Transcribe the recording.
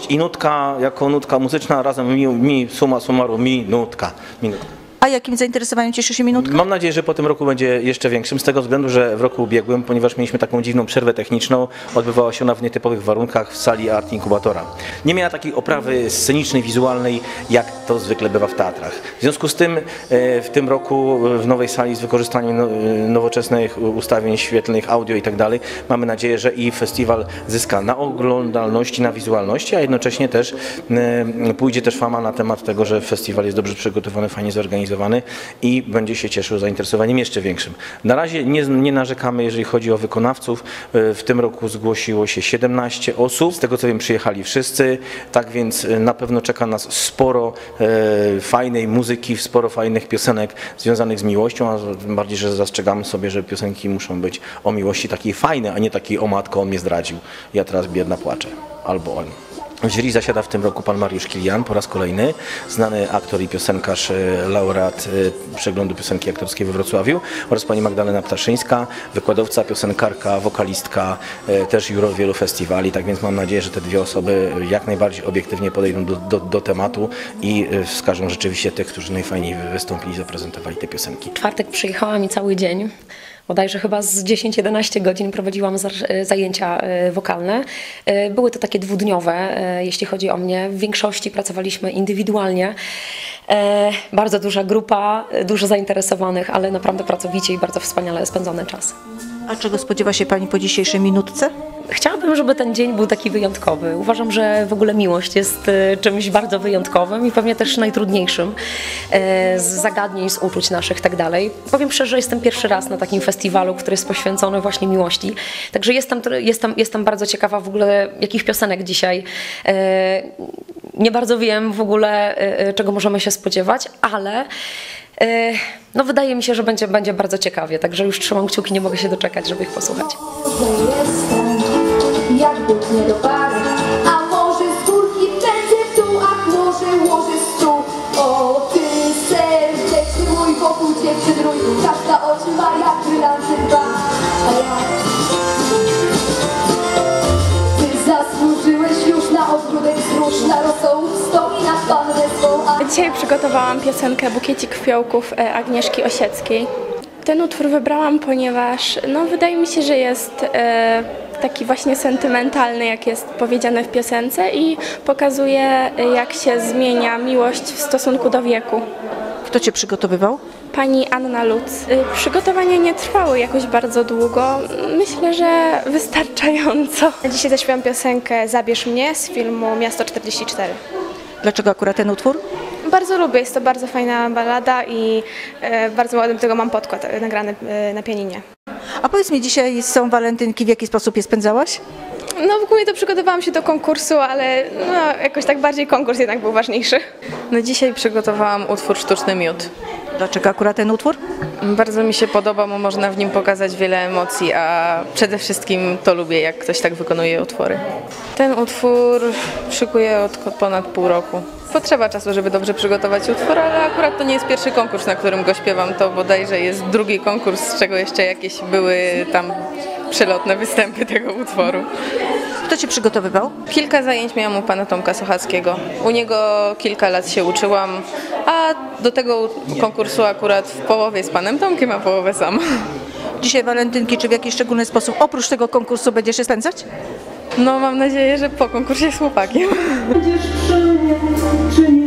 i nutka jako nutka muzyczna, razem summa summarum nutka. A jakim zainteresowaniem cieszy się Minutka? Mam nadzieję, że po tym roku będzie jeszcze większym, z tego względu, że w roku ubiegłym, ponieważ mieliśmy taką dziwną przerwę techniczną, odbywała się ona w nietypowych warunkach w sali Art Inkubatora. Nie miała takiej oprawy scenicznej, wizualnej, jak to zwykle bywa w teatrach. W związku z tym w tym roku w nowej sali z wykorzystaniem nowoczesnych ustawień świetlnych, audio i tak dalej, mamy nadzieję, że i festiwal zyska na oglądalności, na wizualności, a jednocześnie też pójdzie też fama na temat tego, że festiwal jest dobrze przygotowany, fajnie zorganizowany i będzie się cieszył zainteresowaniem jeszcze większym. Na razie nie narzekamy, jeżeli chodzi o wykonawców. W tym roku zgłosiło się 17 osób. Z tego co wiem, przyjechali wszyscy, tak więc na pewno czeka nas sporo fajnej muzyki, sporo fajnych piosenek związanych z miłością, a tym bardziej, że zastrzegamy sobie, że piosenki muszą być o miłości takiej fajnej, a nie takiej o matko, on mnie zdradził, ja teraz biedna płaczę, albo on. W jury zasiada w tym roku pan Mariusz Kilian po raz kolejny, znany aktor i piosenkarz, laureat przeglądu piosenki aktorskiej we Wrocławiu, oraz pani Magdalena Ptaszyńska, wykładowca, piosenkarka, wokalistka, też juror wielu festiwali, tak więc mam nadzieję, że te dwie osoby jak najbardziej obiektywnie podejdą do tematu i wskażą rzeczywiście tych, którzy najfajniej wystąpili i zaprezentowali te piosenki. W czwartek przyjechałam i cały dzień, bodajże chyba z 10-11 godzin prowadziłam zajęcia wokalne. Były to takie dwudniowe, jeśli chodzi o mnie. W większości pracowaliśmy indywidualnie. Bardzo duża grupa, dużo zainteresowanych, ale naprawdę pracowicie i bardzo wspaniale spędzony czas. A czego spodziewa się Pani po dzisiejszej minutce? Chciałabym, żeby ten dzień był taki wyjątkowy. Uważam, że w ogóle miłość jest czymś bardzo wyjątkowym i pewnie też najtrudniejszym z zagadnień, z uczuć naszych i tak dalej. Powiem szczerze, że jestem pierwszy raz na takim festiwalu, który jest poświęcony właśnie miłości. Także jestem bardzo ciekawa w ogóle, jakich piosenek dzisiaj. Nie bardzo wiem w ogóle, czego możemy się spodziewać, ale no wydaje mi się, że będzie bardzo ciekawie. Także już trzymam kciuki, nie mogę się doczekać, żeby ich posłuchać. Jak Bóg nie doparł, a może z górki pędzę w dół, a może łoży stół. O ty serdeczny mój, wokół dziewczyn rój, każda oczy ma jak brylanty dwa. A ja, ty zasłużyłeś już na ogródek wzrusz, na rosołów sto i na pannę swą. Dzisiaj przygotowałam piosenkę Bukiecik Fiołków Agnieszki Osieckiej. Ten utwór wybrałam, ponieważ wydaje mi się, że jest taki właśnie sentymentalny, jak jest powiedziane w piosence i pokazuje, jak się zmienia miłość w stosunku do wieku. Kto Cię przygotowywał? Pani Anna Luc. Przygotowania nie trwały jakoś bardzo długo. Myślę, że wystarczająco. Dzisiaj zaśpiewam piosenkę Zabierz mnie z filmu Miasto 44. Dlaczego akurat ten utwór? Bardzo lubię, jest to bardzo fajna ballada i bardzo ładny do tego mam podkład nagrany na pianinie. A powiedz mi, dzisiaj są walentynki, w jaki sposób je spędzałaś? No w ogóle to przygotowałam się do konkursu, ale jakoś tak bardziej konkurs jednak był ważniejszy. No dzisiaj przygotowałam utwór Sztuczny Miód. Dlaczego akurat ten utwór? Bardzo mi się podoba, bo można w nim pokazać wiele emocji, a przede wszystkim to lubię, jak ktoś tak wykonuje utwory. Ten utwór szykuję od ponad pół roku. Potrzeba czasu, żeby dobrze przygotować utwór, ale akurat to nie jest pierwszy konkurs, na którym go śpiewam. To bodajże jest drugi konkurs, z czego jeszcze jakieś były tam przelotne występy tego utworu. Kto Cię przygotowywał? Kilka zajęć miałam u pana Tomka Sochackiego. U niego kilka lat się uczyłam, a do tego konkursu akurat w połowie z panem Tomkiem, a połowę sama. Dzisiaj walentynki, czy w jakiś szczególny sposób oprócz tego konkursu będziesz się spędzać? No mam nadzieję, że po konkursie z chłopakiem. Będziesz przy mnie, czy nie?